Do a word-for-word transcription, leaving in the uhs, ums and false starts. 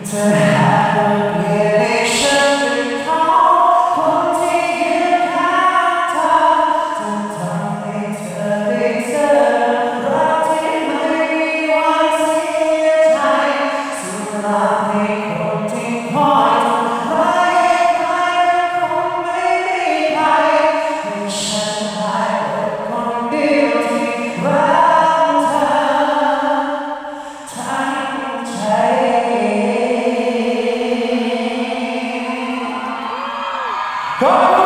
เธอหาบทเรียนให้ฉันเป็นเขาคนที่ยืนข้างเธอจะทำให้เธอได้เจอรักที่ไม่มีวันเสียใจสุดลาให้คนที่คอยทำร้ายใครคงไม่มีใครให้ฉันได้เป็นคนเดียวที่รักเธอทั้งใจขอบคุณ